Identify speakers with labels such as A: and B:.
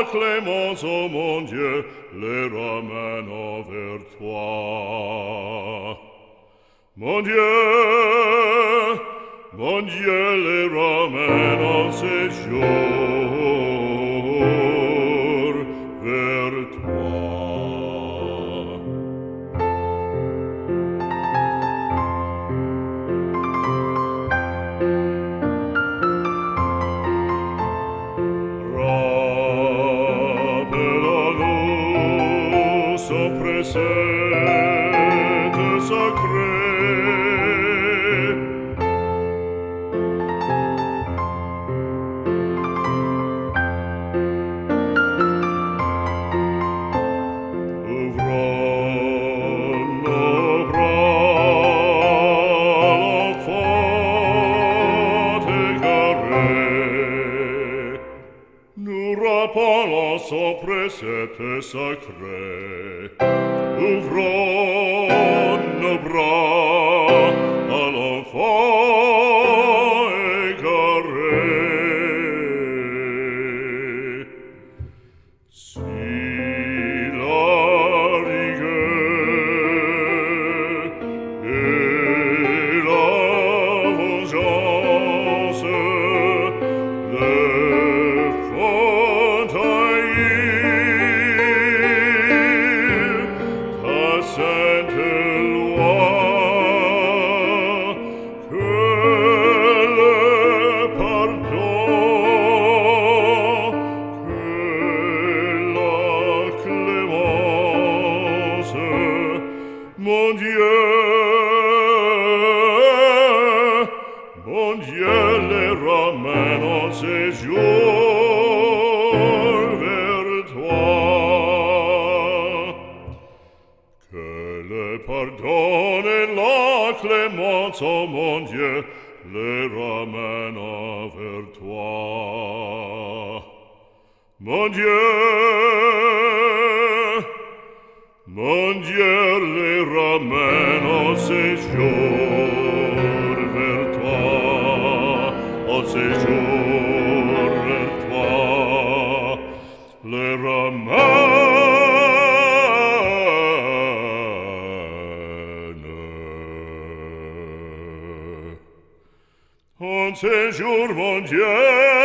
A: la clémence, ô mon Dieu, les ramène vers toi. Mon Dieu, les ramène en séjour vers toi. Précède sacrée. Ouvrons nos bras, l'enfant égaré. Nous rappelons son précepte sacré. Ouvrons nos bras à l'enfant égaré. Si la rigueur et la vengeance le font haïr, sainte loi, que le pardon, que la clémence, mon Dieu, les ramène en séjour vers toi. Que le pardon et la clémence, ô mon Dieu, les ramène vers toi. Mon Dieu, les ramène en séjour vers toi, en séjour vers toi, les ramène en séjour, mon Dieu.